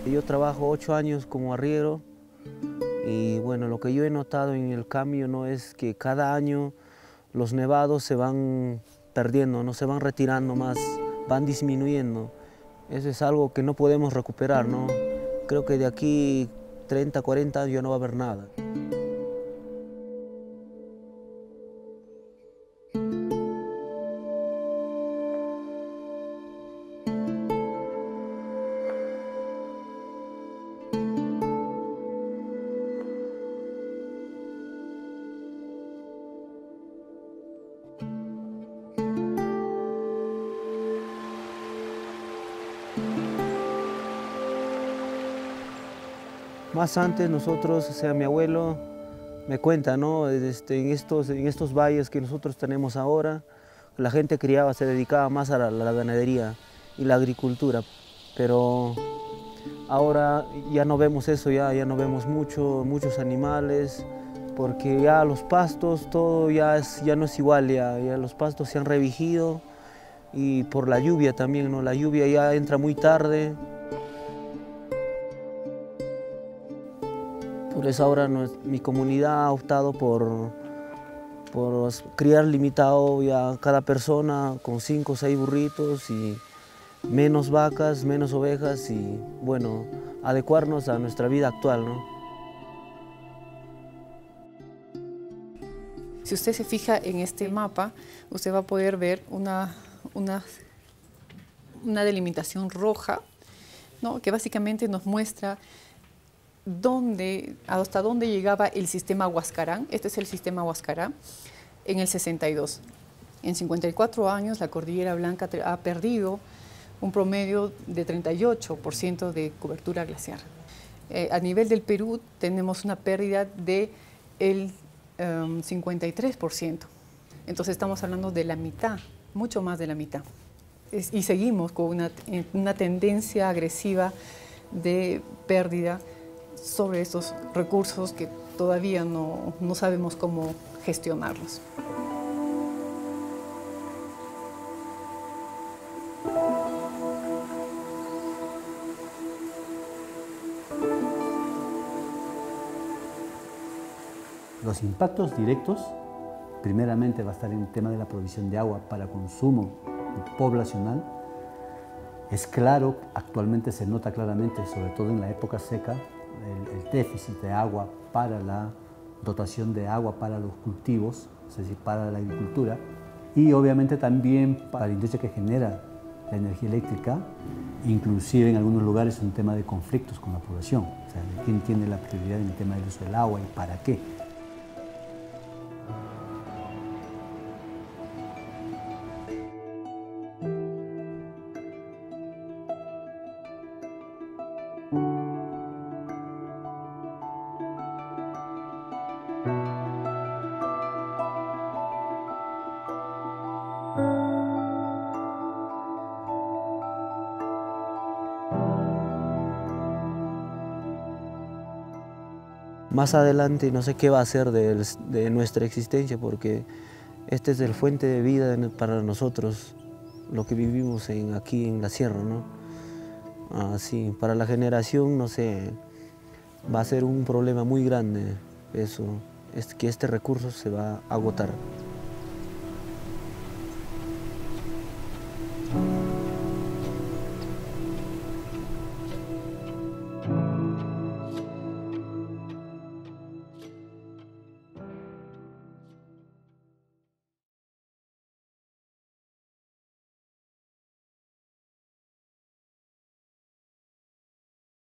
Yo trabajo 8 años como arriero y bueno, lo que yo he notado en el cambio no es que cada año los nevados se van perdiendo, no se van retirando más, van disminuyendo. Eso es algo que no podemos recuperar, ¿no? Creo que de aquí 30, 40 años ya no va a haber nada. Más antes nosotros, o sea, mi abuelo me cuenta, ¿no? En estos valles que nosotros tenemos ahora, la gente criaba, se dedicaba más a la ganadería y la agricultura, pero ahora ya no vemos eso, ya no vemos muchos animales, porque ya los pastos, todo ya no es igual, ya los pastos se han revigido y por la lluvia también, ¿no? La lluvia ya entra muy tarde. Por eso ahora mi comunidad ha optado por criar limitado ya cada persona con 5 o 6 burritos y menos vacas, menos ovejas y bueno, adecuarnos a nuestra vida actual, ¿no? Si usted se fija en este mapa, usted va a poder ver una delimitación roja, ¿no? Que básicamente nos muestra hasta dónde llegaba el sistema Huascarán. Este es el sistema Huascarán en el 62. En 54 años la Cordillera Blanca ha perdido un promedio de 38% de cobertura glaciar. A nivel del Perú tenemos una pérdida del 53%. Entonces estamos hablando de la mitad, mucho más de la mitad. Y seguimos con una tendencia agresiva de pérdida sobre estos recursos que todavía no sabemos cómo gestionarlos. Los impactos directos, primeramente va a estar en el tema de la provisión de agua para consumo poblacional. Es claro, actualmente se nota claramente, sobre todo en la época seca, el déficit de agua para la dotación de agua para los cultivos, es decir, para la agricultura, y obviamente también para la industria que genera la energía eléctrica, inclusive en algunos lugares un tema de conflictos con la población, o sea, de quién tiene la prioridad en el tema del uso del agua y para qué. Más adelante no sé qué va a ser de nuestra existencia porque este es el fuente de vida para nosotros, lo que vivimos aquí en la sierra, ¿no? Así, para la generación, no sé, va a ser un problema muy grande eso, es que este recurso se va a agotar.